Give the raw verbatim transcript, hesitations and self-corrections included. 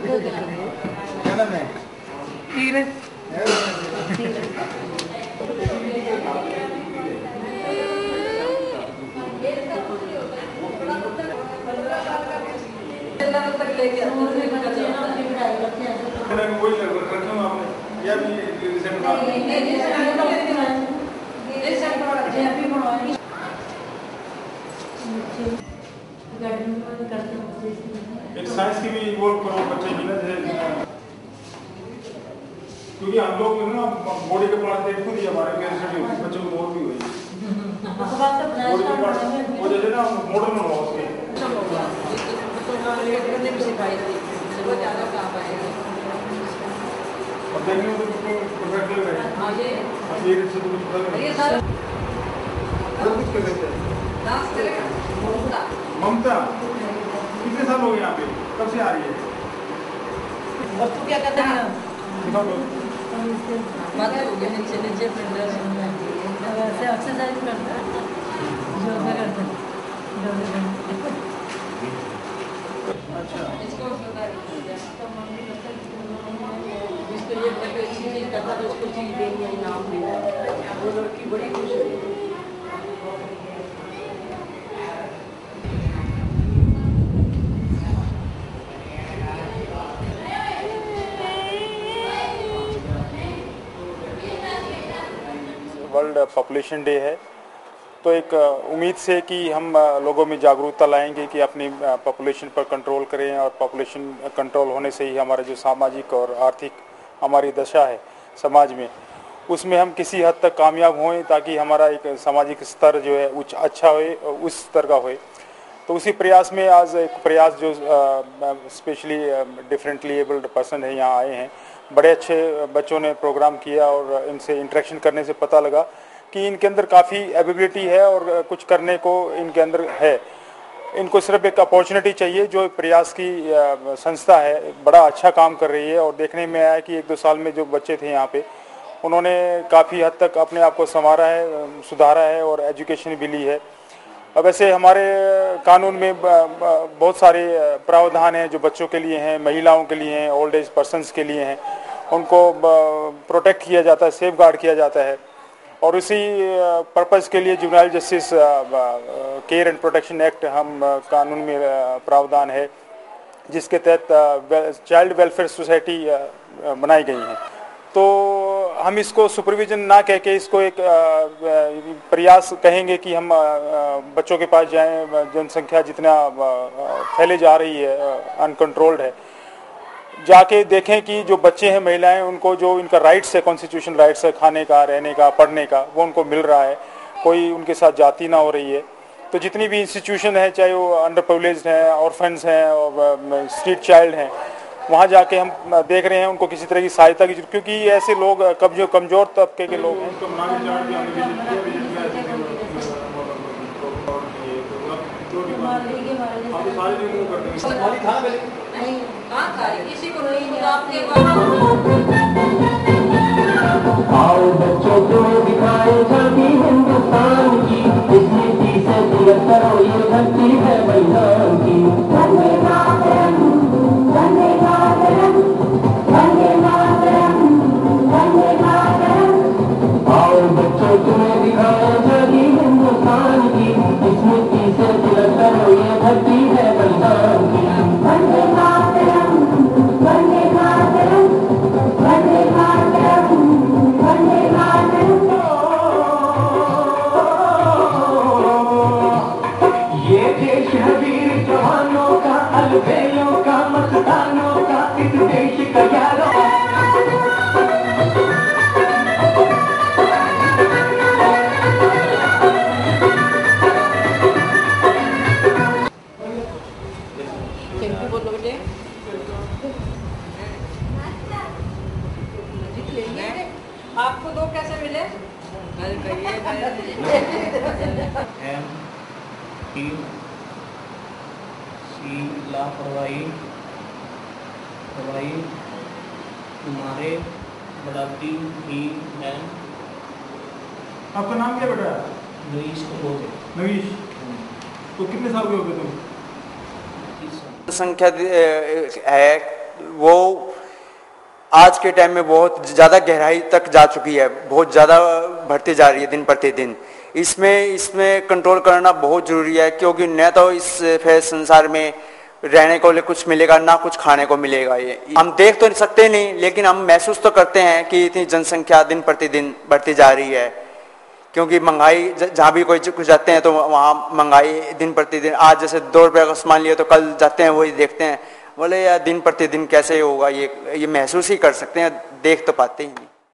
क्या नाम है? तीर वही रखे हो आपने या भी रिसेंट एक्सरसाइज की भी इन्वॉल्व करो बच्चे की ना, क्योंकि हम लोग ना बॉडी के पार्ट देखते हैं हमारे कैसे होती है, बच्चों को और भी हुई बॉडी के पार्ट वो जैसे ना मॉडर्न हो उसके और देखने में तो परफेक्ट लग रहा है। हाँ ये ये से तो कुछ बदल नहीं, ये सारा सब कुछ कर देते हैं। डांस करेगा ममता कितने साल हो गए यहाँ पे, कब से आ रही है? और तू क्या करता है? दिखाओ तो बात हो गया नीचे नीचे फिर वैसे एक्सरसाइज करता है, योगा करता है। अच्छा इसको बता दीजिए इसको ये बच्चे अच्छी चीज करता तो उसको चीज देंगे इनाम मिला, वो लड़की बड़ी खुश हुई। वर्ल्ड पॉपुलेशन डे है, तो एक उम्मीद से कि हम लोगों में जागरूकता लाएंगे कि अपनी पॉपुलेशन पर कंट्रोल करें, और पॉपुलेशन कंट्रोल होने से ही हमारा जो सामाजिक और आर्थिक हमारी दशा है समाज में, उसमें हम किसी हद तक कामयाब हों, ताकि हमारा एक सामाजिक स्तर जो है उच्च अच्छा होए, उस स्तर का होए। तो उसी प्रयास में आज एक प्रयास जो स्पेशली डिफरेंटली एबल्ड पर्सन है यहाँ आए हैं, बड़े अच्छे बच्चों ने प्रोग्राम किया और इनसे इंटरेक्शन करने से पता लगा कि इनके अंदर काफ़ी एबिलिटी है और कुछ करने को इनके अंदर है। इनको सिर्फ एक अपॉर्चुनिटी चाहिए। जो प्रयास की संस्था है बड़ा अच्छा काम कर रही है, और देखने में आया कि एक दो साल में जो बच्चे थे यहाँ पे, उन्होंने काफ़ी हद तक अपने आप को संवारा है, सुधारा है और एजुकेशन भी ली है। अब वैसे हमारे कानून में बहुत सारे प्रावधान हैं जो बच्चों के लिए हैं, महिलाओं के लिए हैं, ओल्ड एज पर्सनस के लिए हैं, उनको प्रोटेक्ट किया जाता है, सेफ गार्ड किया जाता है। और उसी पर्पज़ के लिए juvenile justice care and protection act हम कानून में प्रावधान है, जिसके तहत चाइल्ड वेलफेयर सोसाइटी बनाई गई है। तो हम इसको सुपरविजन ना कह के इसको एक प्रयास कहेंगे कि हम बच्चों के पास जाएं, जनसंख्या जितना फैले जा रही है, अनकंट्रोल्ड है, जाके देखें कि जो बच्चे हैं, महिलाएं, उनको जो इनका राइट्स है, कॉन्स्टिट्यूशन राइट्स है, खाने का, रहने का, पढ़ने का, वो उनको मिल रहा है, कोई उनके साथ जाति ना हो रही है। तो जितनी भी इंस्टीट्यूशन है, चाहे वो अंडर प्रिविलेज्ड हैं, ऑर्फन्स हैं और स्ट्रीट चाइल्ड हैं, वहाँ जाके हम देख रहे हैं उनको किसी तरह की सहायता की, क्योंकि ऐसे लोग कमजोर कमजोर तबके के लोग हैं। आओ बच्चों को दिखाए झांकी हिंदुस्तान की, इस नीति से तिलक करो ये धरती है बलिदान की। वंदे मातरम, वंदे मातरम, वंदे मातरम, वंदे मातरम। आओ बच्चों तुम्हें दिखाए झांकी हिंदुस्तान की, इस नीति से तिलक करो ये धरती है बलिदान की। वंदे मातरम, वंदे मातरम, वंदे मातरम, वंदे मातरम। ये देश है वीर जवानों का, अलबेलों का, मस्तानों का, इस देश का यारों। आपको दो कैसे मिले? एम टी सी लापरवाही दवाई तुम्हारे बढ़ाती ही है। आपका नाम क्या बेटा? नवीश कपूर। नवीश, तो कितने साल के हो गए तुम? संख्या है वो आज के टाइम में बहुत ज़्यादा गहराई तक जा चुकी है, बहुत ज़्यादा बढ़ती जा रही है दिन प्रतिदिन। इसमें इसमें कंट्रोल करना बहुत ज़रूरी है, क्योंकि न तो इस फिर संसार में रहने को लिए कुछ मिलेगा, ना कुछ खाने को मिलेगा। ये हम देख तो नहीं सकते नहीं, लेकिन हम महसूस तो करते हैं कि इतनी जनसंख्या दिन प्रतिदिन बढ़ती जा रही है। क्योंकि महंगाई, जहाँ भी कोई कुछ जाते हैं तो वहाँ महंगाई दिन प्रतिदिन, आज जैसे दो रुपये का सामान लिया तो कल जाते हैं वही देखते हैं, बोले यार दिन प्रतिदिन कैसे होगा, ये ये महसूस ही कर सकते हैं, देख तो पाते ही नहीं।